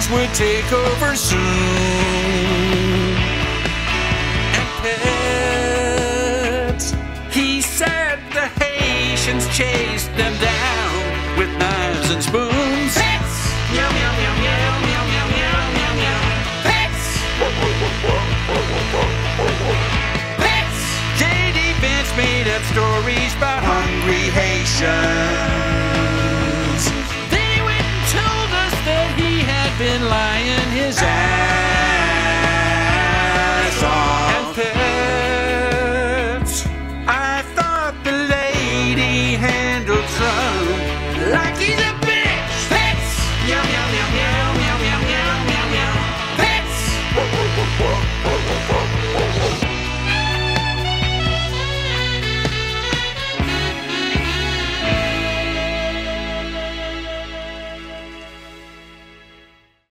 Haitians would take over soon. And pets, he said the Haitians chased them down with knives and spoons. Pets! Meow, meow, meow, meow, meow, meow, meow, meow, meow. Pets! Pets! J.D. Vance made up stories about hungry Haitians. They went and told us that he had been lying his ass off. And pets, I thought the lady handled some like he's a bitch. Pets! Meow, meow.